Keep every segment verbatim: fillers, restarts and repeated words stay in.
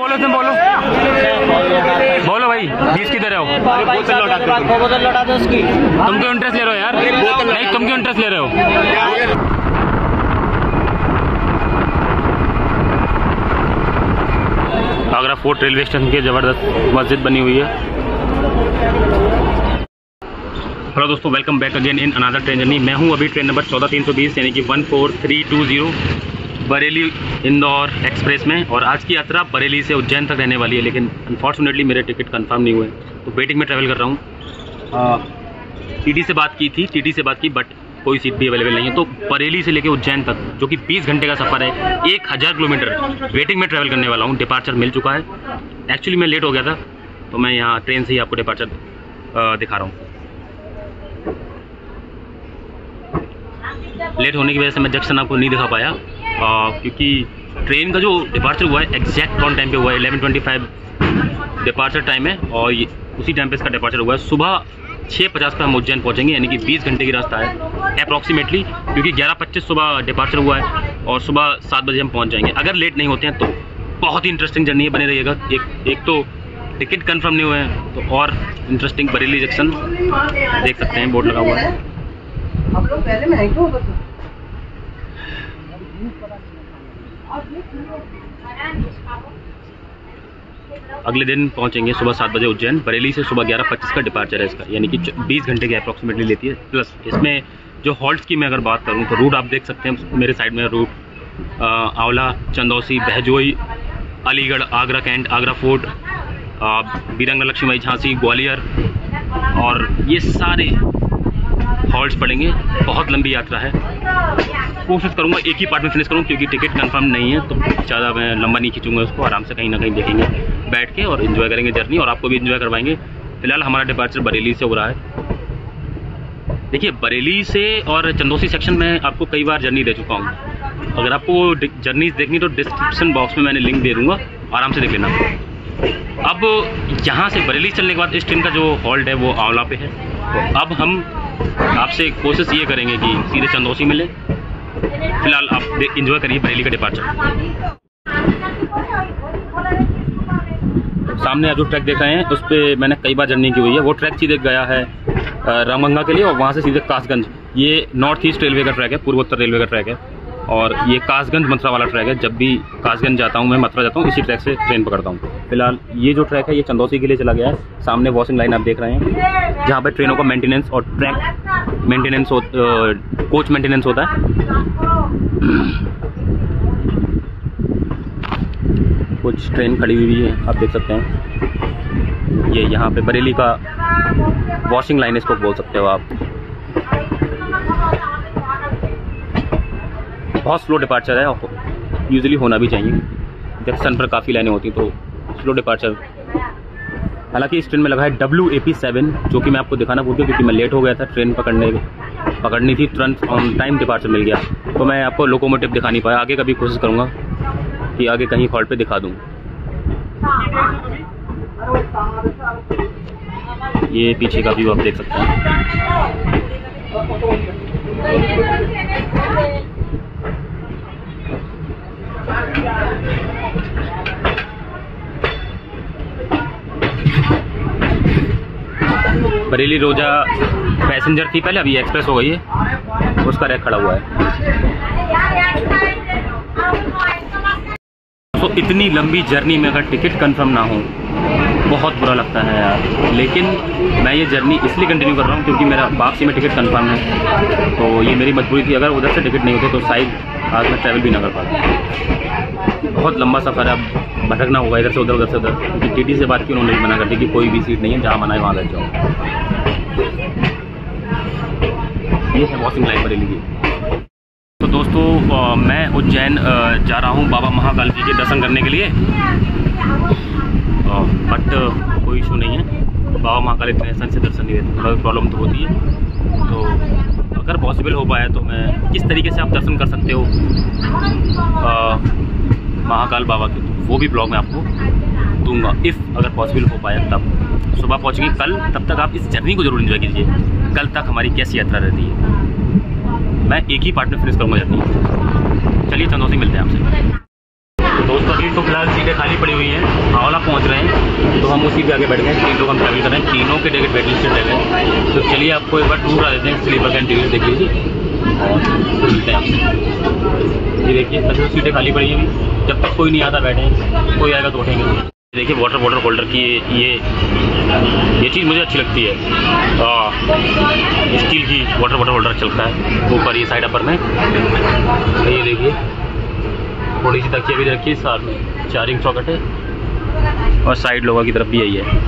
बोलो तुम बोलो बोलो भाई, बीस की दे रहे हो? बोतल लौटा दो उसकी। तुम क्यों इंटरेस्ट ले रहे हो यार? नहीं, तुम क्यों इंटरेस्ट ले रहे हो? आगरा फोर्ट रेलवे स्टेशन की जबरदस्त मस्जिद बनी हुई है। हेलो दोस्तों, welcome back again in another train journey. मैं हूं अभी ट्रेन नंबर चौदह तीन सौ बीस यानी कि one four three two zero Bareilly Indore express में। और आज की यात्रा बरेली से उज्जैन तक रहने वाली है, लेकिन अनफॉर्चुनेटली मेरे टिकट कंफर्म नहीं हुए, तो वेटिंग में ट्रैवल कर रहा हूँ। टीटी से बात की थी टीटी से बात की बट कोई सीट भी अवेलेबल नहीं है। तो बरेली से लेके उज्जैन तक जो कि बीस घंटे का सफ़र है, एक हज़ार किलोमीटर वेटिंग में ट्रैवल करने वाला हूँ। डिपार्चर मिल चुका है। एक्चुअली मैं लेट हो गया था, तो मैं यहाँ ट्रेन से ही आपको डिपार्चर दिखा रहा हूँ। लेट होने की वजह से मैं जंक्शन आपको नहीं दिखा पाया, आ, क्योंकि ट्रेन का जो डिपार्चर हुआ है एग्जैक्ट ऑन टाइम पे हुआ है। Eleven twenty five departure time है और ये उसी टाइम पे इसका डिपार्चर हुआ है। सुबह छः पचास पे हम उज्जैन पहुंचेंगे, यानी कि बीस घंटे की रास्ता है अप्रॉक्सीमेटली, क्योंकि ग्यारह पच्चीस सुबह डिपार्चर हुआ है और सुबह सात बजे हम पहुँच जाएंगे। अगर लेट नहीं होते हैं तो बहुत ही इंटरेस्टिंग जर्नी है, बने रहिएगा। एक एक तो टिकट कन्फर्म नहीं हुए हैं, तो और इंटरेस्टिंग बरेली जंक्शन देख सकते हैं, बोर्ड लगा हुआ है। आप लोग पहले में हैं क्यों? अगले दिन पहुंचेंगे सुबह सात बजे उज्जैन। बरेली से सुबह ग्यारह पच्चीस का डिपार्चर है इसका, यानी कि बीस घंटे की अप्रॉक्सीमेटली लेती है। प्लस इसमें जो हॉल्ट्स की मैं अगर बात करूं तो रूट आप देख सकते हैं मेरे साइड में। Route Aonla, Chandausi, Bahjoi, Aligarh, Agra cantt, Agra fort, Virangana Lakshmibai Jhansi, Gwalior, और ये सारे हॉल्ट्स पड़ेंगे। बहुत लंबी यात्रा है। कोशिश करूंगा एक ही पार्ट में फिनिश करूं, क्योंकि टिकट कंफर्म नहीं है, तो ज़्यादा मैं लंबा नहीं खींचूंगा उसको। आराम से कहीं ना कहीं देखेंगे बैठ के और इन्जॉय करेंगे जर्नी, और आपको भी इन्जॉय करवाएंगे। फिलहाल हमारा डिपार्चर बरेली से हो रहा है। देखिए, बरेली से और चंदौसी सेक्शन में आपको कई बार जर्नी दे चुका हूँ। अगर आपको जर्नीज देखनी तो डिस्क्रिप्शन बॉक्स में मैंने लिंक दे दूँगा, आराम से देख लेना। अब यहाँ से बरेली चलने के बाद इस ट्रेन का जो हॉल्ट है वो आंवला पे है। तो अब हम आपसे कोशिश ये करेंगे कि सीधे चंदौसी मिले। फिलहाल आप एंजॉय करिए बरेली का डिपार्चर। सामने आप जो ट्रैक देख रहे हैं उस पर मैंने कई बार जर्नी की हुई है। वो ट्रैक सीधे गया है रामगंगा के लिए, और वहाँ से सीधे कासगंज। ये नॉर्थ ईस्ट रेलवे का ट्रैक है, पूर्वोत्तर रेलवे का ट्रैक है, और ये कासगंज मथुरा वाला ट्रैक है। जब भी कासगंज जाता हूँ, मैं मथुरा जाता हूँ, इसी ट्रैक से ट्रेन पकड़ता हूँ। फिलहाल ये जो ट्रैक है ये चंदौसी के लिए चला गया है। सामने वॉशिंग लाइन आप देख रहे हैं, जहाँ पर ट्रेनों का मेंटेनेंस और ट्रैक मेंटेनेंस हो, कोच मेंटेनेंस होता है। कुछ ट्रेन खड़ी हुई है, आप देख सकते हैं। ये यहाँ पे बरेली का वॉशिंग लाइन इसको बोल सकते हो आप। बहुत स्लो डिपार्चर है, यूजुअली होना भी चाहिए। जंक्शन पर काफ़ी लाइनें होती तो स्लो डिपार्चर। हालांकि इस ट्रेन में लगा है डब्ल्यू ए पी सेवन, जो कि मैं आपको दिखाना भूल गया क्योंकि मैं लेट हो गया था। ट्रेन पकड़ने पकड़नी थी, तुरंत ऑन टाइम डिपार्चर मिल गया, तो मैं आपको लोकोमोटिव दिखा नहीं पाया। आगे कभी कोशिश करूँगा कि आगे कहीं हॉल्ट पे दिखा दूँ। ये पीछे का व्यू आप देख सकते हैं। बरेली रोजा पैसेंजर थी पहले, अभी एक्सप्रेस हो गई है, उसका रैक खड़ा हुआ है। तो इतनी लंबी जर्नी में अगर टिकट कंफर्म ना हो बहुत बुरा लगता है यार। लेकिन मैं ये जर्नी इसलिए कंटिन्यू कर रहा हूँ क्योंकि मेरा वापसी में टिकट कंफर्म है, तो ये मेरी मजबूरी थी। अगर उधर से टिकट नहीं होते तो शायद आज मैं ट्रैवल भी ना कर पाता। बहुत लंबा सफ़र है, अब भटकना होगा इधर से उधर उधर से उधर, क्योंकि टीटी से बात की उन्होंने मना कर दी कि कोई भी सीट नहीं है, जहाँ मना है वहाँ बैठ जाओ। ये है वॉशिंग लाइन बरेली की। तो दोस्तों, आ, मैं उज्जैन जा रहा हूँ बाबा महाकाल जी के दर्शन करने के लिए, बट कोई इशू नहीं है। बाबा महाकाल इतने आसान से दर्शन नहीं देते, थोड़ा प्रॉब्लम तो होती है। तो अगर पॉसिबल हो पाया तो मैं किस तरीके से आप दर्शन कर सकते हो आ, महाकाल बाबा के, तो वो भी ब्लॉग में आपको दूंगा, इफ़ अगर पॉसिबल हो पाया तब। सुबह पहुँचेंगे कल, तब तक आप इस जर्नी को जरूर एंजॉय कीजिए। कल तक हमारी कैसी यात्रा रहती है, मैं एक ही पार्ट में फिनिश करूँगा जर्नी। चलिए चंदौसी मिलते हैं आपसे। तो दोस्तों अभी तो फिलहाल सीटें खाली पड़ी हुई हैं, हावड़ा पहुंच रहे हैं, तो हम उसी पे आगे बैठ गए। तीन लोग हम ट्रैवल कर रहे हैं, तीनों के टिकट वेट लिस्टेड रह गए। तो चलिए आपको एक बार टूर करा देते हैं, स्लीपर कैंट टिकट देख लीजिए और मिलते हैं। ये देखिए सभी सीटें खाली पड़ी हैं, जब तक कोई नहीं आता बैठे, कोई आएगा तो उठेंगे। देखिए वाटर बॉटल होल्डर की ये ये चीज़ मुझे अच्छी लगती है, स्टील की वाटर बॉटल होल्डर चलता है ऊपर ये साइड अपर में। ये देखिए थोड़ी सी तकिया भी रखी है, साथ में चार्जिंग सॉकेट है और साइड लोगों की तरफ भी यही है।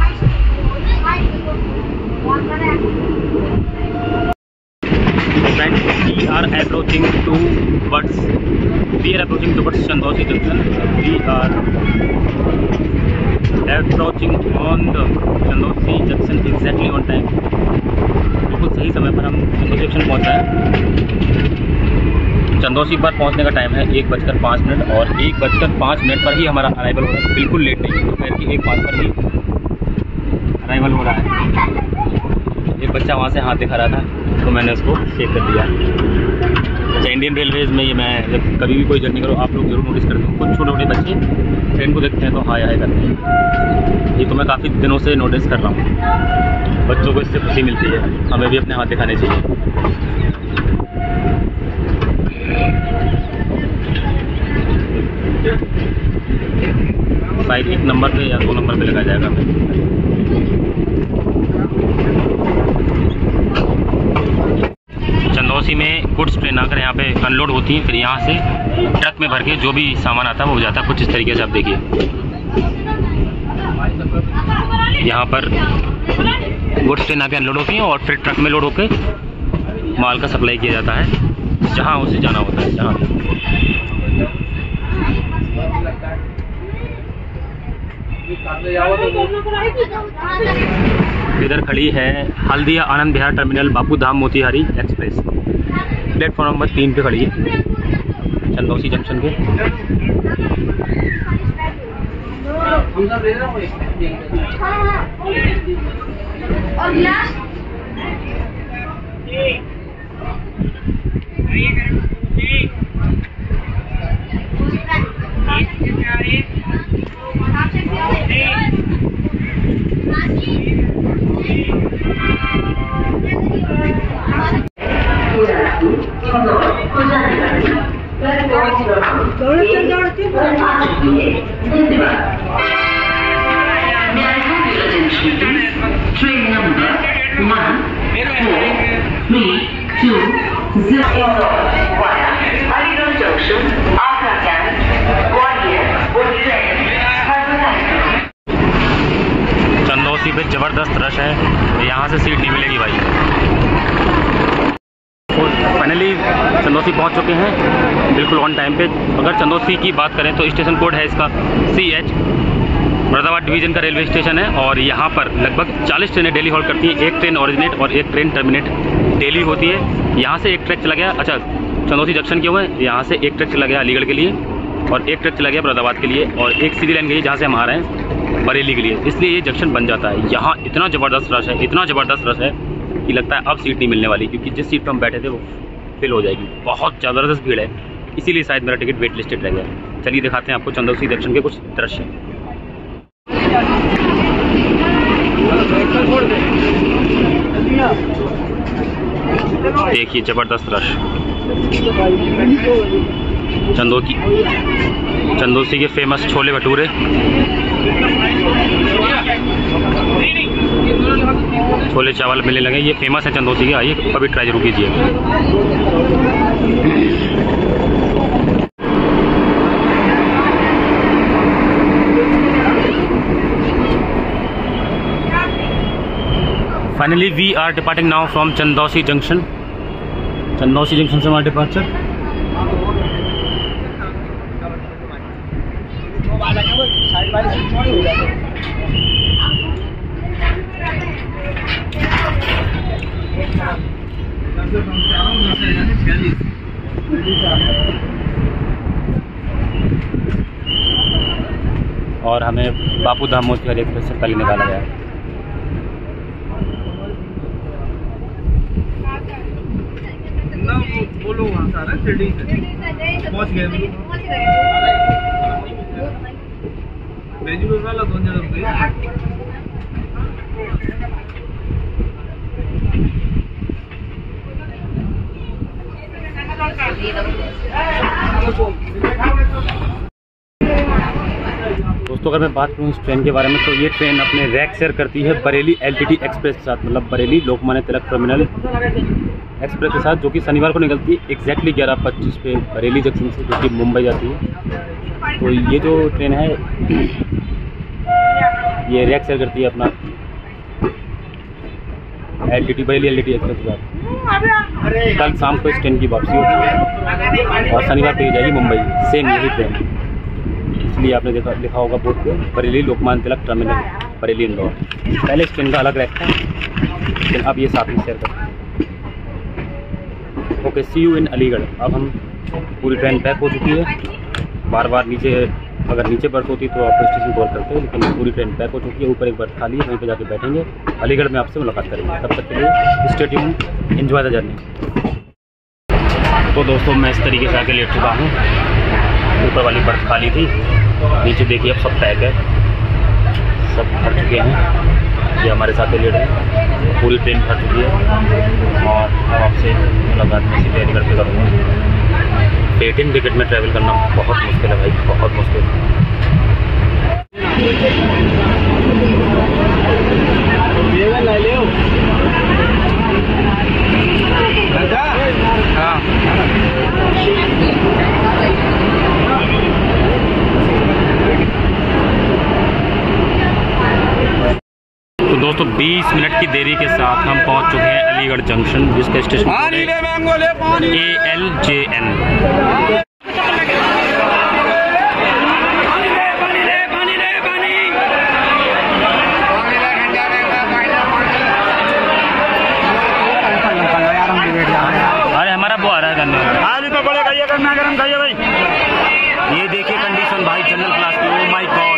Friends, we are approaching towards we are approaching towards Chandausi junction. We are approaching on the Chandausi junction exactly on time. बिल्कुल सही समय पर हम चंदौसी जंक्शन पहुंचा है। चंदौसी पर पहुंचने का टाइम है एक बजकर पाँच मिनट और एक बजकर पाँच मिनट पर ही हमारा अराइवल हो रहा है। बिल्कुल लेट नहीं, दोपहर की एक पाँच पर ही अराइवल हो रहा है। एक बच्चा वहाँ से हाथ दिखा रहा था तो मैंने उसको शेक कर दिया। अच्छा, इंडियन रेलवेज़ में ये मैं जब कभी भी कोई जर्नी करो आप लोग जरूर नोटिस करते हो, कुछ छोटे छोटे बच्चे ट्रेन को देखते हैं तो हाय हाय करते हैं। ये तो मैं काफ़ी दिनों से नोटिस कर रहा हूँ। बच्चों को इससे खुशी मिलती है, हमें भी अपने हाथ दिखाने चाहिए। शायद एक नंबर पे या दो नंबर पे लगा जाएगा हमें। चंदौसी में गुड्स ट्रेन आकर यहाँ पे अनलोड होती है, फिर यहाँ से ट्रक में भर के जो भी सामान आता है वो हो जाता है। कुछ इस तरीके से आप देखिए, यहाँ पर गुड्स ट्रेन आके अनलोड होती है और फिर ट्रक में लोड होकर माल का सप्लाई किया जाता है जहाँ उसे जाना होता है। जहाँ इधर खड़ी है Haldia Anand Vihar terminal Bapu Dham Motihari express, platform number तीन पे खड़ी है चंदौसी जंक्शन के। Train number one four three two zero via Aligarh Junction, Agra Camp, Gwalior, Ujjain, Hazarajat। Chandausi पे ज़बरदस्त रश है, यहाँ से सीट नहीं मिलेगी भाई। फाइनली चंदौसी पहुँच चुके हैं बिल्कुल ऑन टाइम पे। अगर चंदौसी की बात करें तो स्टेशन कोड है इसका सी एच, मुरादाबाद डिवीज़न का रेलवे स्टेशन है और यहाँ पर लगभग चालीस ट्रेनें डेली हॉल्ट करती हैं। एक ट्रेन ओरिजिनेट और एक ट्रेन टर्मिनेट डेली होती है। यहाँ से एक ट्रैक चला गया, अच्छा चंदौसी जंक्शन के हुए यहाँ से एक ट्रैक चला गया अलीगढ़ के लिए और एक ट्रैक चला गया मुरादाबाद के लिए और एक सीधी लाइन गई जहाँ से हम आ रहे हैं बरेली के लिए। इसलिए ये जंक्शन बन जाता है। यहाँ इतना ज़बरदस्त रश है, इतना ज़बरदस्त रश है कि लगता है अब सीट नहीं मिलने वाली, क्योंकि जिस सीट पर हम बैठे थे वो फिल हो जाएगी। बहुत ज़बरदस्त भीड़ है, इसीलिए शायद मेरा टिकट वेट लिस्टेड रह गया। चलिए दिखाते हैं आपको चंदौसी जंक्शन के कुछ दृश्य। देखिए ज़बरदस्त रश। चंदौसी चंदौसी के फेमस छोले भटूरे, छोले चावल मिलने लगे, ये फेमस है चंदौसी के। आइए कभी ट्राई जरूर कीजिए। Finally we are departing now from Chandausi junction. Chandausi junction से हमारा डिपार्चर। और हमें बापू धाम मोतिहारी एक्सप्रेस से पहले निकाला गया। बोलो वहाँ सारा शिरडी से पहुँच गए। दोस्तों अगर मैं बात करूँ इस ट्रेन के बारे में तो ये ट्रेन अपने रैक शेयर करती है बरेली एलटीटी एक्सप्रेस के साथ, मतलब बरेली लोकमान्य तिलक टर्मिनल एक्सप्रेस के साथ, जो कि शनिवार को निकलती है एग्जैक्टली ग्यारह पच्चीस पे बरेली जंक्शन से, जो कि मुंबई जाती है। तो ये जो ट्रेन है ये रैक शेयर करती है अपना एलटीटी बरेली एलटीटी एक्सप्रेस के साथ। कल शाम को इस ट्रेन की वापसी होगी और शनिवार को ये जाएगी मुंबई, सेम यही ट्रेन। इसलिए आपने देखा लिखा होगा बोर्ड पे बरेली लोकमान्य तिलक टर्मिनल बरेली इंदौर। पहले इस ट्रेन का अलग रैक था, लेकिन अब ये साथ में शेयर करते हैं। Okay, see you in Aligarh. अब हम पूरी ट्रेन पैक हो चुकी है। बार बार नीचे अगर नीचे बर्थ होती तो आप स्टेशन कॉल करते हैं, लेकिन पूरी ट्रेन पैक हो चुकी है। ऊपर एक बर्थ खाली है, वहीं पे जाके बैठेंगे। अलीगढ़ में आपसे मुलाकात करेंगे। तब तक के लिए stay tuned, enjoy the journey. तो दोस्तों मैं इस तरीके से आके लेट चुका हूँ। ऊपर वाली बर्थ खाली थी, नीचे देखिए अब सब पैक है, सब भर चुके हैं। ये हमारे साथ लेट है, पूरी ट्रेन भर चुकी है। और अब आपसे मुलाकात में सीधे अलीगढ़ पे करूँगा। एटीन टिकट में ट्रैवल करना बहुत मुश्किल है भाई, बहुत मुश्किल। तो दोस्तों बीस मिनट की देरी के साथ हम पहुंच चुके हैं अलीगढ़ जंक्शन, जिसका station A L J N. अरे हमारा वो आ रहा है करने, आज तो बड़े खाइए करना गरम खाइए भाई। ये देखिए कंडीशन भाई जनरल क्लास की, ओ माय गॉड।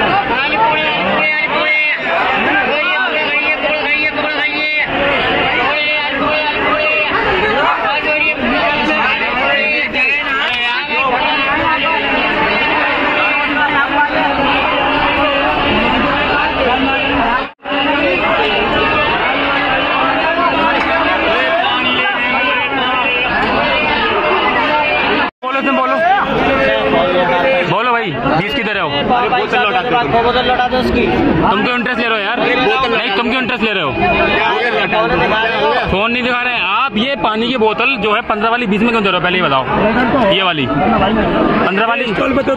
बीस की दे रहे हो, बोतल लौटा दो उसकी। तुम क्यों इंटरेस्ट ले रहे हो यार? नहीं तुम क्यों इंटरेस्ट ले रहे हो? फोन नहीं दिखा रहे हैं आप। ये पानी की बोतल जो है पंद्रह वाली बीस में क्यों दे रहे हो? पहले ही बताओ। ये वाली पंद्रह वाली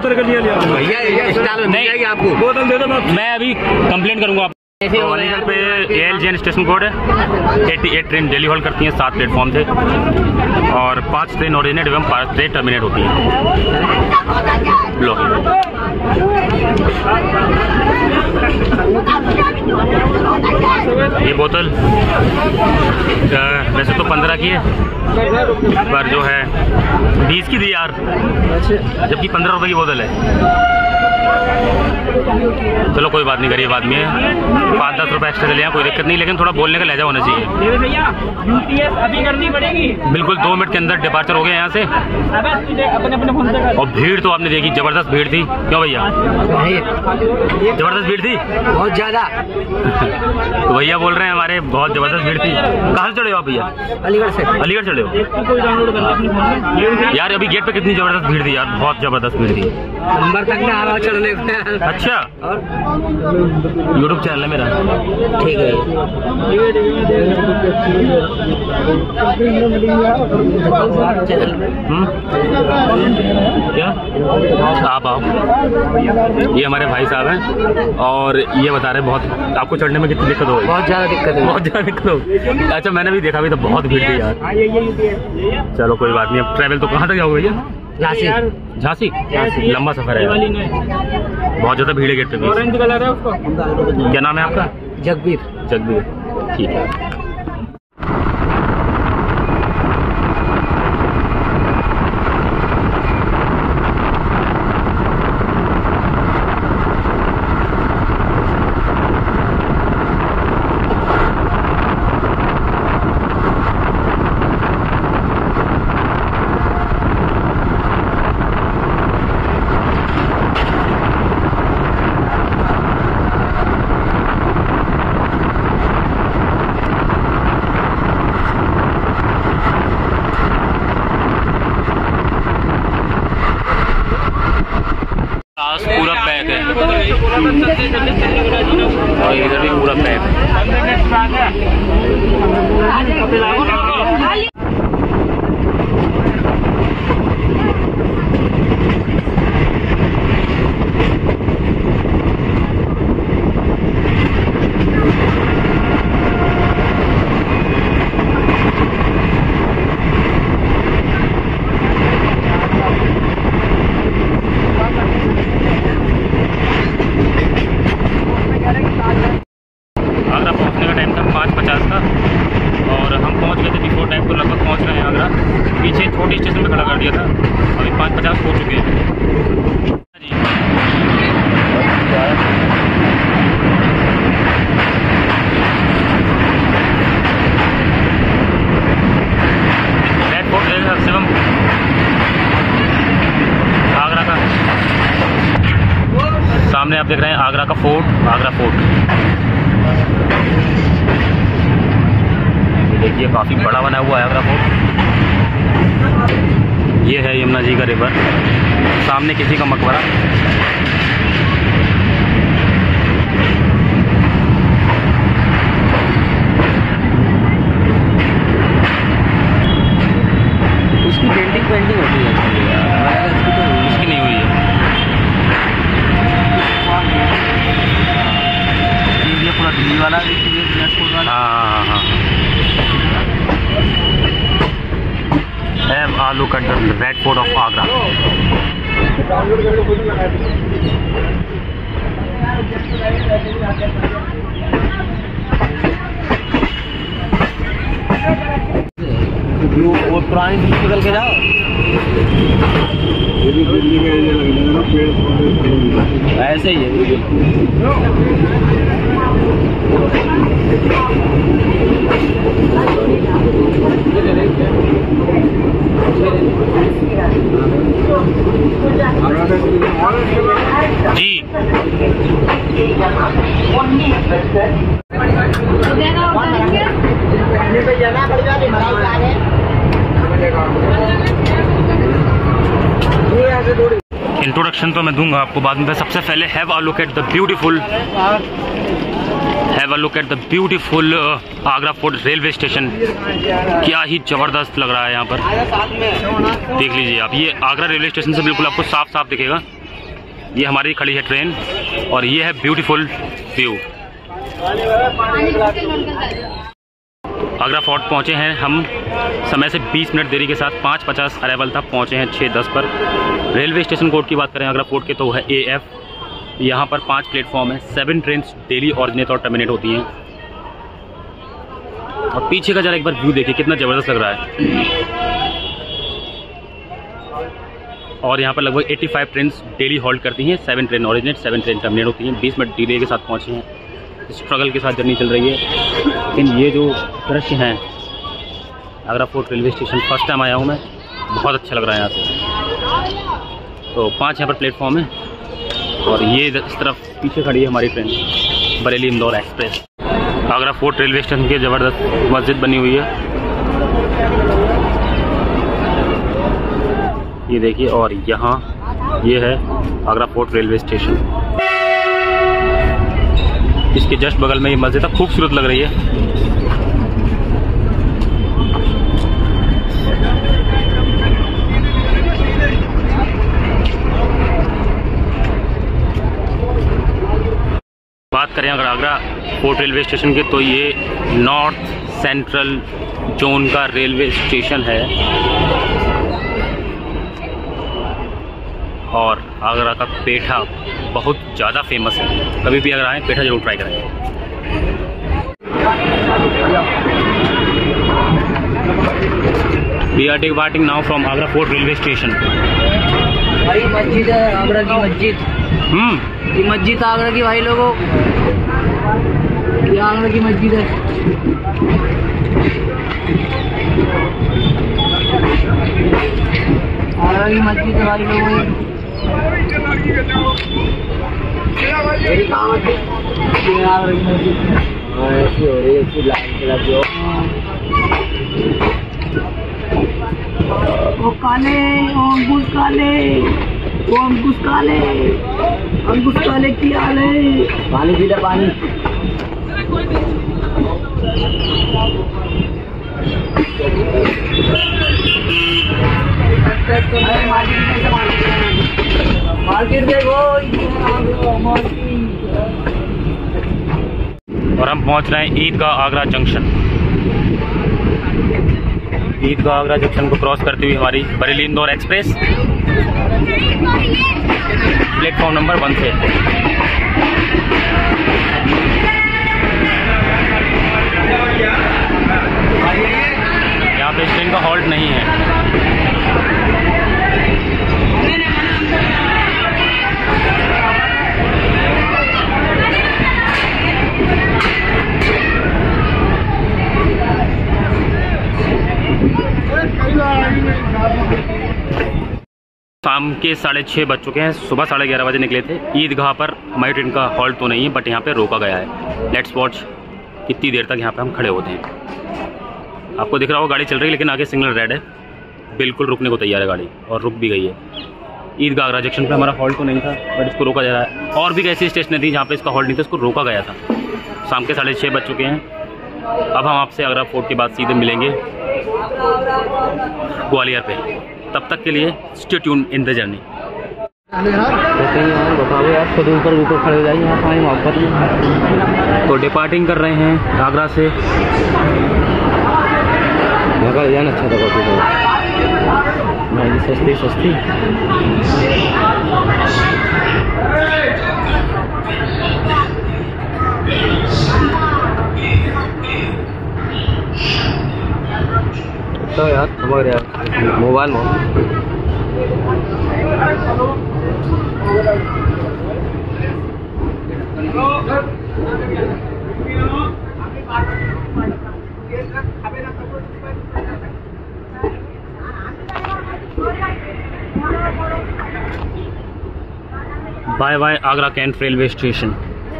नहीं, आपको बोतल दे दो। मैं अभी कंप्लेंट करूंगा। तो अलीगढ़ पे A L J N station code है। अट्ठासी ट्रेन डेली हॉल्ट करती हैं, सात प्लेटफॉर्म थे और पांच ट्रेन ओरिजिनेट एवं पांच ट्रेन टर्मिनेट होती हैं। लो ये बोतल वैसे तो पंद्रह की है, पर जो है बीस की दी यार, जबकि पंद्रह रुपए की बोतल है। चलो कोई बात नहीं, गरीब आदमी है, पाँच दस रुपए एक्स्ट्रा चले, कोई दिक्कत नहीं, लेकिन थोड़ा बोलने का लहजा होना चाहिए। भैया यूपीएस अभी करनी पड़ेगी। बिल्कुल दो मिनट के अंदर डिपार्चर हो गए यहाँ से। अपने अपने फोन से कर। और भीड़ तो आपने देखी, जबरदस्त भीड़ थी। क्यों भैया? जबरदस्त भीड़ थी, बहुत ज्यादा। तो भैया बोल रहे हैं हमारे बहुत जबरदस्त भीड़ थी। कहाँ से चढ़े हो आप भैया? अलीगढ़ से। अलीगढ़ चढ़े हो यार? अभी गेट पे कितनी जबरदस्त भीड़ थी यार, बहुत जबरदस्त भीड़ थी। नंबर तक में आ रहा चढ़ने। अच्छा, यूट्यूब चैनल है मेरा। ठीक है। क्या आप आओ, ये हमारे भाई साहब हैं और ये बता रहे बहुत आपको चढ़ने में कितनी दिक्कत हो? बहुत ज्यादा दिक्कत है, बहुत ज्यादा दिक्कत हो। अच्छा मैंने भी देखा, भी तो बहुत भीड़ थी यार। चलो कोई बात नहीं, अब ट्रैवल तो कहाँ तक जाओगे भैया? झांसी। झांसी? लंबा सफर है, बहुत ज्यादा भीड़ है गेट पे। ऑरेंज कलर है उसको। क्या नाम है आपका? जगबीर। जगबीर, ठीक है। और इधर भी पूरा पैक। आगरा पहुंचने का टाइम था पाँच पचास का और हम पहुंच गए थे बिफोर टाइम, तो लगभग पहुंच रहे हैं आगरा। पीछे छोटी स्टेशन पे खड़ा कर दिया था, अभी पाँच पचास हो चुके हैं जी। रेड फोर्ट शिवम आगरा का सामने आप देख रहे हैं, आगरा का फोर्ट, आगरा फोर्ट। देखिए काफ़ी बड़ा बना हुआ है आगरा फोर्ट। ये है यमुना जी का रिवर, सामने किसी का मकबरा। उसकी पेंटिंग पेंटिंग होती है, इसकी नहीं हुई है। ये पूरा दिल्ली वाला वाला। हाँ हाँ हाँ Have a look at the Red Fort of Agra. वो पुरानी दिल्ली निकल के जाओ, ऐसे ही है। जी इंट्रोडक्शन तो मैं दूंगा आपको बाद में। सबसे पहले have a look at the beautiful have a look at the beautiful Agra fort railway station. क्या ही ज़बरदस्त लग रहा है यहाँ पर, देख लीजिए आप। ये आगरा रेलवे स्टेशन से बिल्कुल आपको साफ साफ दिखेगा। ये हमारी खड़ी है ट्रेन और ये है ब्यूटीफुल व्यू। आगरा फोर्ट पहुँचे हैं हम समय से बीस मिनट देरी के साथ, पाँच पचास अराइवल था, पहुँचे हैं छः दस पर। रेलवे स्टेशन कोड की बात करें आगरा फोर्ट के तो है ए एफ। यहाँ पर पांच प्लेटफॉर्म है, सेवन ट्रेन डेली ऑरिजिनेट और टर्मिनेट होती हैं। और पीछे का जरा एक बार व्यू देखिए, कितना ज़बरदस्त लग रहा है। और यहाँ पर लगभग पचासी ट्रेन डेली हॉल्ट करती हैं, seven train originate, seven train terminate होती हैं। बीस मिनट डिले के साथ पहुँचे हैं, स्ट्रगल के साथ जर्नी चल रही है। लेकिन ये जो दृश्य हैं Agra fort railway station, first time आया हूँ मैं, बहुत अच्छा लग रहा है यहाँ से। तो पांच यहाँ पर प्लेटफॉर्म है और ये इस तरफ पीछे खड़ी है हमारी train Bareilly Indore express. Agra fort railway station की ज़बरदस्त मस्जिद बनी हुई है, ये देखिए। और यहाँ ये है आगरा फोर्ट रेलवे स्टेशन, इसके जस्ट बगल में ये मस्जिद है, खूबसूरत लग रही है। बात करें अगर आगरा फोर्ट रेलवे स्टेशन के तो ये नॉर्थ सेंट्रल जोन का रेलवे स्टेशन है और आगरा का पेठा बहुत ज़्यादा फेमस है। कभी भी अगर आएँ पेठा जरूर ट्राई करें। We are departing now from Agra fort railway station. भाई मस्जिद है आगरा की मस्जिद। हम्म ये मस्जिद आगरा की भाई लोगों, ये आगरा की मस्जिद है। आगरा की मस्जिद है भाई लोगों। ऐसी हो रही है, ऐसी लाइन चला दो। वो काले अंगूर काले वो अंकुश काले, अंकुश काले की हाल है। पानी पी ले पानी। मार्केट देखो। और हम पहुंच रहे हैं ईदगाह आगरा जंक्शन। ईदगाह आगरा जंक्शन को क्रॉस करते हुए हमारी Bareilly Indore express platform number one से। यहाँ पे इस ट्रेन का हॉल्ट नहीं है। शाम के साढ़े छः बज चुके हैं। सुबह साढ़े ग्यारह बजे निकले थे। ईदगाह पर हमारी ट्रेन का हॉल्ट तो नहीं है, बट यहाँ पे रोका गया है। लेट्स वॉच कितनी देर तक यहाँ पे हम खड़े होते हैं। आपको दिख रहा होगा गाड़ी चल रही है, लेकिन आगे सिग्नल रेड है, बिल्कुल रुकने को तैयार है गाड़ी, और रुक भी गई है। ईदगाह आगरा जंक्शन पे हमारा हॉल्ट तो नहीं था, बट इसको रोका जा रहा है। और भी ऐसी स्टेशन थी जहाँ पे इसका हॉल्ट नहीं था, इसको रोका गया था। शाम के साढ़े छः बज चुके हैं। अब हम आपसे आगरा फोर्ट के बाद सीधे मिलेंगे ग्वालियर पे। तब तक के लिए stay tune in the journey. यार खुद ऊपर ऊपर खड़े हो जाइए, यहाँ पानी मोहब्बत में। तो डिपार्टिंग कर रहे हैं आगरा से। जाना अच्छा था, सस्ती सस्ती। तो यार हमारे यार मोबाइल में bye bye Agra cantt railway station.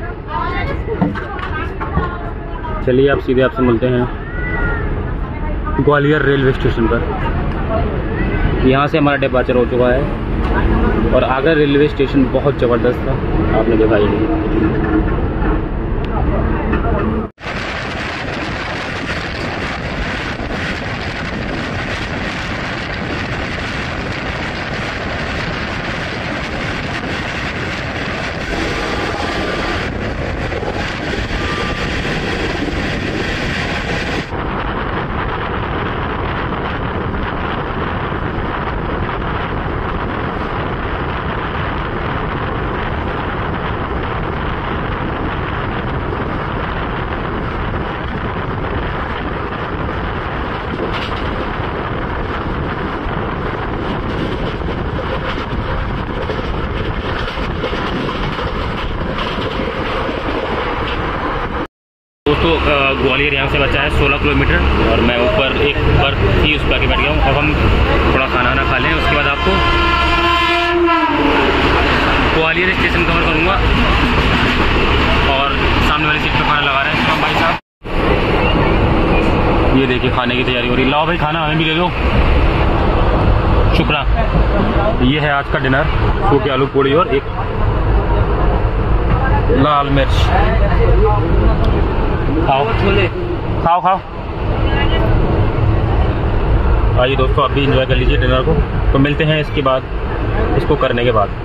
चलिए आप सीधे आपसे मिलते हैं ग्वालियर रेलवे स्टेशन पर। यहाँ से हमारा डिपार्चर हो चुका है, और आगरा रेलवे स्टेशन बहुत ज़बरदस्त था, आपने देखा ही नहीं। दोस्तों ग्वालियर यहाँ से बचा है सोलह किलोमीटर, और मैं ऊपर एक बर्थ थी उस पर आके बैठ गया हूँ। अब हम थोड़ा खाना वाना खा लें, उसके बाद आपको ग्वालियर स्टेशन कवर करूँगा। और सामने वाली सीट पे खाना लगा रहे हैं शिवम भाई साहब। ये देखिए खाने की तैयारी हो रही। लाओ भाई खाना हमें भी ले लो, शुक्रा। ये है आज का डिनर, सूखे आलू पूड़ी और एक लाल मिर्च। खाओ खाओ खाओ। आइए दोस्तों, आप भी इंजॉय कर लीजिए डिनर को। तो मिलते हैं इसके बाद, इसको करने के बाद।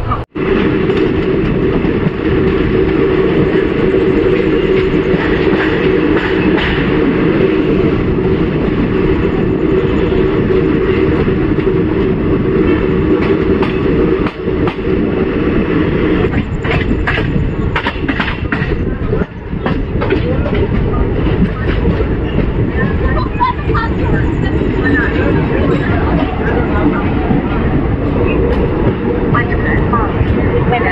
When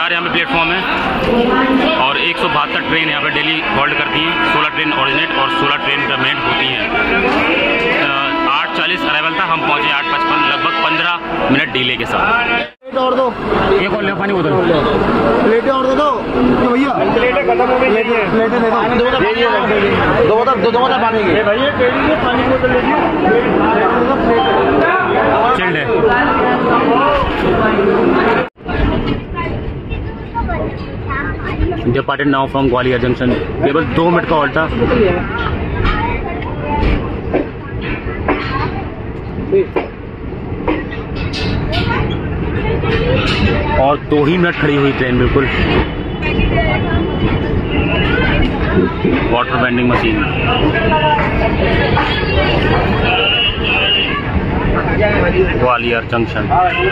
चार यहाँ पे प्लेटफॉर्म है और एक सौ बहत्तर ट्रेन यहाँ पे डेली होल्ड करती हैं। सोलह ट्रेन ऑरिजिनेट और सोलह ट्रेन परमानेंट होती हैं। आठ चालीस अराइवल था, हम पहुँचे आठ पचपन, लगभग पंद्रह मिनट डिले के साथ। और दो एक और ले पानी बोतल, प्लेटें और दे दो भैया। प्लेटें खत्म हो गई, प्लेटें दे दो, दो बोतल दो बोतल पानी की भैया। पानी की बोतल चिल्ड है। Departed now from Gwalior junction, केवल दो मिनट का हॉल्ट था। और दो ही मिनट खड़ी हुई ट्रेन बिल्कुल। Water vending machine, Gwalior junction.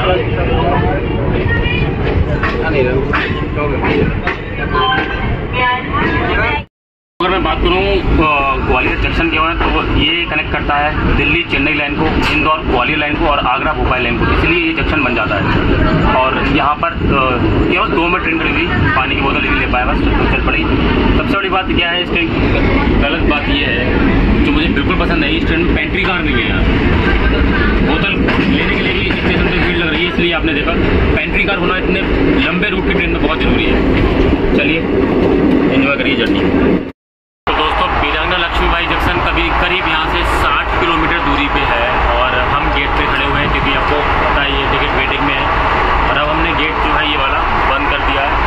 अगर मैं बात करूँ ग्वालियर जंक्शन के बारे में, तो ये कनेक्ट करता है दिल्ली चेन्नई लाइन को, इंदौर ग्वालियर लाइन को और आगरा भोपाल लाइन को, इसलिए ये जंक्शन बन जाता है। और यहाँ पर केवल दो मिनट ट्रेन खड़ी हुई, पानी की बोतल नहीं ले पाया, बस तो चल पड़ी। सबसे बड़ी बात क्या है इस ट्रेन की, गलत बात ये है जो मुझे बिल्कुल पसंद नहीं, इस ट्रेन में पेंट्री कार नहीं है यहाँ। बोतल लेने के लिए भी स्टेशन पर भीड़ लग रही है, इसलिए आपने देखा पेंट्री कार होना इतने लंबे रूट की ट्रेन में बहुत ज़रूरी है। चलिए एंजॉय करिए जर्नी। लक्ष्मीबाई जंक्शन कभी करीब यहाँ से साठ किलोमीटर दूरी पे है और हम गेट पे खड़े हुए हैं, क्योंकि आपको पता है ये टिकट वेटिंग में है। और अब हमने गेट जो है ये वाला बंद कर दिया है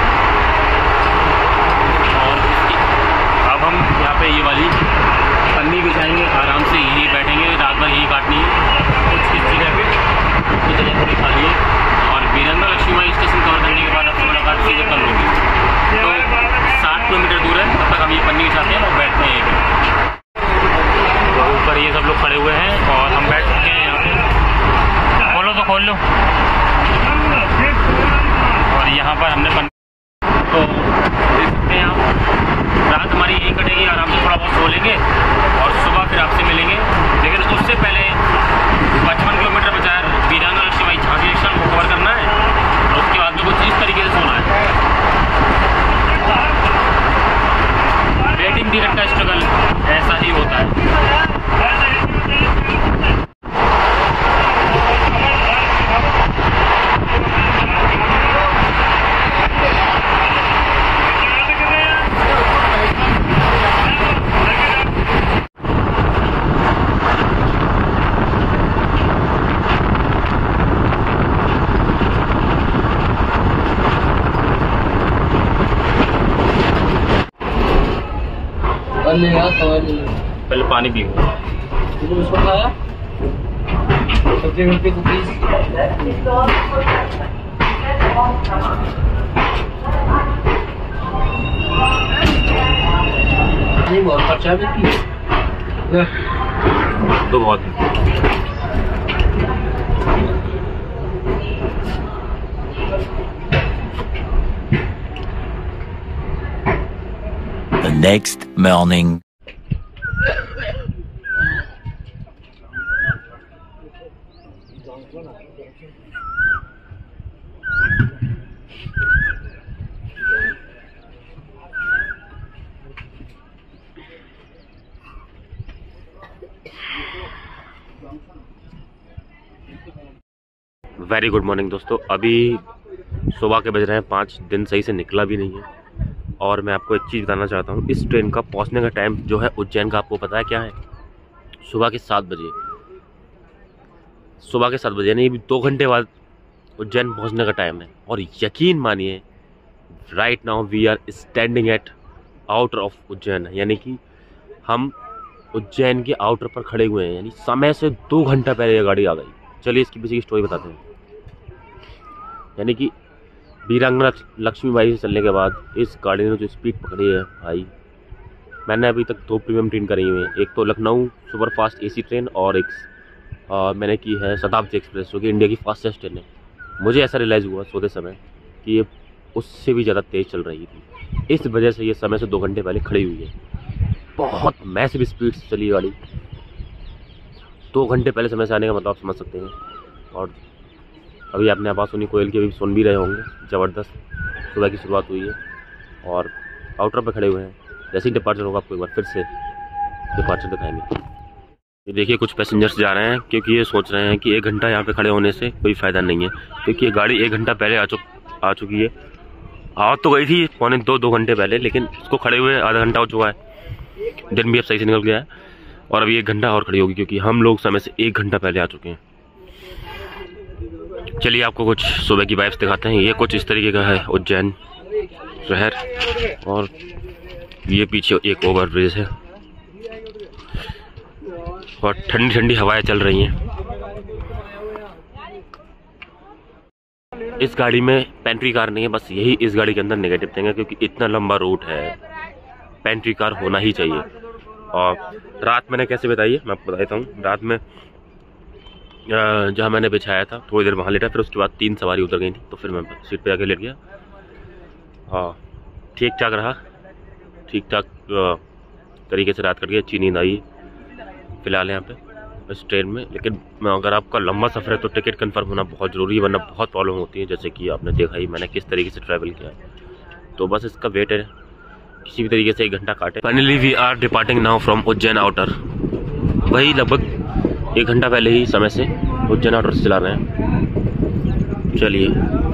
और अब हम यहाँ पे ये वाली पन्नी बिछाएंगे, आराम से यहीं बैठेंगे, रात भर यहीं काटनी है। कुछ इस जगह पे इस जगह थोड़ी खाली है और वीरंगा लक्ष्मीबाई स्टेशन कवर करने के बाद आपसे मुलाकात सीधे कल होगी। तो साठ किलोमीटर दूर है, तब तक हम ये पन्नी बिछाते हैं और बैठते हैं। तो ऊपर ये सब लोग खड़े हुए हैं और हम बैठ चुके हैं यहाँ पे। खोलो तो खोल लो। और यहाँ पर हमने पन्नी, तो देख सकते हैं आप, रात हमारी यहीं कटेगी, आराम से थोड़ा बहुत सो लेंगे और सुबह फिर आपसे मिलेंगे। लेकिन उससे पहले पचपन किलोमीटर बचा है वीरांगा लक्ष्मीबाई झांसी जंक्शन को कवर करना है और उसके बाद में कुछ इस तरीके से सोना है। वेटिंग टिकट का स्ट्रगल ऐसा ही होता है। पहले पानी पी बहुत खर्चा भी की तो बहुत है। The next morning. Very good morning दोस्तों। अभी सुबह के बज रहे हैं पाँच, दिन सही से निकला भी नहीं है और मैं आपको एक चीज़ बताना चाहता हूँ। इस ट्रेन का पहुँचने का टाइम जो है उज्जैन का, आपको पता है क्या है? सुबह के सात बजे। सुबह के सात बजे यानी दो घंटे बाद उज्जैन पहुँचने का टाइम है। और यकीन मानिए right now we are standing at outer of Ujjain, यानी कि हम उज्जैन के आउटर पर खड़े हुए हैं, यानी समय से दो घंटा पहले ये गाड़ी आ गई। चलिए इसकी पीछे की स्टोरी बताते हैं। यानी कि वीरांगना लक्ष्मीबाई से चलने के बाद इस गाड़ी ने जो स्पीड पकड़ी है भाई, मैंने अभी तक दो प्रीमियम ट्रेन करी हुई हैं। एक तो लखनऊ सुपरफास्ट एसी ट्रेन और एक आ, मैंने की है शताब्दी एक्सप्रेस, जो कि इंडिया की फास्टेस्ट ट्रेन है। मुझे ऐसा रियलाइज़ हुआ सोते समय कि ये उससे भी ज़्यादा तेज़ चल रही थी, इस वजह से ये समय से दो घंटे पहले खड़ी हुई है। बहुत मैसिव स्पीड से चली गाड़ी, दो घंटे पहले समय से आने का मतलब आप समझ सकते हैं। और अभी आपने आवाज़ सुनी कोयल की, अभी सुन भी रहे होंगे, ज़बरदस्त। सुबह की शुरुआत हुई है और आउटर पे खड़े हुए हैं। जैसे ही डिपार्चर होगा आपको एक बार फिर से डिपार्चर दिखाएंगे। ये देखिए कुछ पैसेंजर्स जा रहे हैं क्योंकि ये सोच रहे हैं कि एक घंटा यहाँ पे खड़े होने से कोई फ़ायदा नहीं है, क्योंकि ये गाड़ी एक घंटा पहले आ चुक आ चुकी है। आ तो गई थी पौने दो दो घंटे पहले, लेकिन इसको खड़े हुए आधा घंटा हो चुका है। दिन भी अब सही से निकल गया है और अभी एक घंटा और खड़ी होगी क्योंकि हम लोग समय से एक घंटा पहले आ चुके हैं। चलिए आपको कुछ सुबह की वाइब्स दिखाते हैं। ये कुछ इस तरीके का है उज्जैन शहर और ये पीछे एक ओवर ब्रिज है और ठंडी ठंडी हवाएं चल रही हैं। इस गाड़ी में पेंट्री कार नहीं है, बस यही इस गाड़ी के अंदर नेगेटिव थिंग है क्योंकि इतना लंबा रूट है, पेंट्री कार होना ही चाहिए। और रात मैंने कैसे बताई है मैं आपको बता देता हूँ। रात में जहाँ मैंने बिछाया था थोड़ी देर वहाँ लेटा, फिर उसके बाद तीन सवारी उतर गई थी तो फिर मैं सीट पे आके लेट गया। हाँ ठीक ठाक रहा, ठीक ठाक तरीके से रात कट गई, अच्छी नींद आई फिलहाल यहाँ पे इस ट्रेन में। लेकिन अगर आपका लंबा सफ़र है तो टिकट कंफर्म होना बहुत ज़रूरी है, वरना बहुत प्रॉब्लम होती है। जैसे कि आपने देखा ही मैंने किस तरीके से ट्रैवल किया है, तो बस इसका वेट है किसी भी तरीके से एक घंटा काटे। Finally we are departing now from Ujjain outer. वही लगभग एक घंटा पहले ही समय से उज्जैन आउटर से चला रहे हैं। चलिए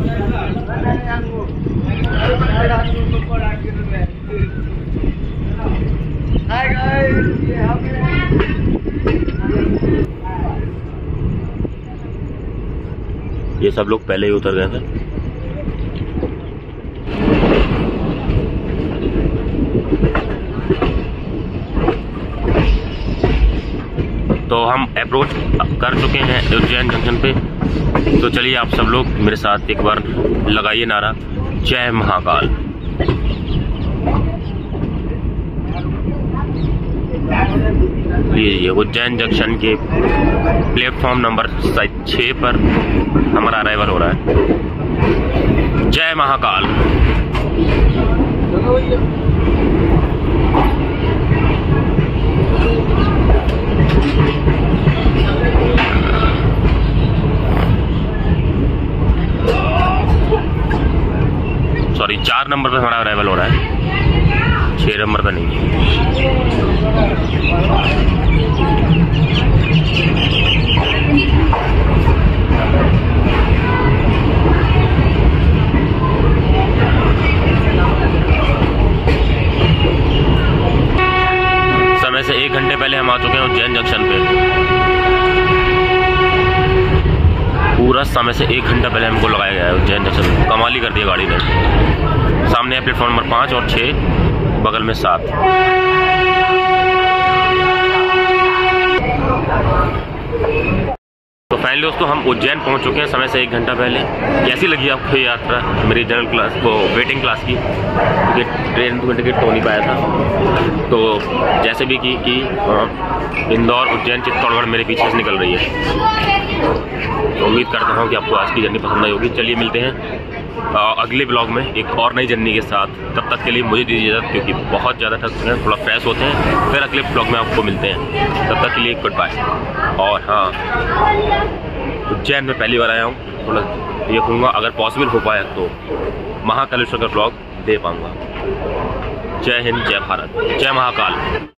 ये सब लोग पहले ही उतर गए थे। तो हम अप्रोच कर चुके हैं उज्जैन जंक्शन पे। तो चलिए आप सब लोग मेरे साथ एक बार लगाइए नारा जय महाकाल। ये उज्जैन जंक्शन के प्लेटफॉर्म नंबर छः पर हमारा अराइवल हो रहा है। जय महाकाल। सॉरी चार नंबर पे हमारा अराइवल हो रहा है, छः नंबर पे नहीं। समय से एक घंटे पहले हम आ चुके हैं उज्जैन जंक्शन पे। पूरा समय से एक घंटा पहले हमको लगाया गया है उज्जैन जंक्शन। कमाल ही कर दिया गाड़ी ने। सामने है प्लेटफॉर्म नंबर पाँच और छः, बगल में सात। तो फाइनली दोस्तों हम उज्जैन पहुंच चुके हैं समय से एक घंटा पहले। कैसी लगी आपको ये यात्रा मेरी जनरल क्लास को वेटिंग क्लास की? क्योंकि ट्रेन में टिकट तो हो नहीं पाया था, तो जैसे भी की कि इंदौर उज्जैन चित्तौड़गढ़ मेरे पीछे से निकल रही है। तो उम्मीद करता हूँ कि आपको आज की जर्नी पसंद आई होगी। चलिए मिलते हैं अगले ब्लॉग में एक और नई जर्नी के साथ। तब तक के लिए मुझे दीजिए इजाज़त क्योंकि बहुत ज़्यादा थक चुके हैं, थोड़ा फ्रेश होते हैं, फिर अगले ब्लॉग में आपको मिलते हैं। तब तक के लिए गुड बाय। और हाँ, उज्जैन में पहली बार आया हूँ, थोड़ा ये कहूँगा अगर पॉसिबल हो पाया तो महाकालेश्वर का ब्लॉग दे पाऊँगा। जय हिंद, जय भारत, जय महाकाल।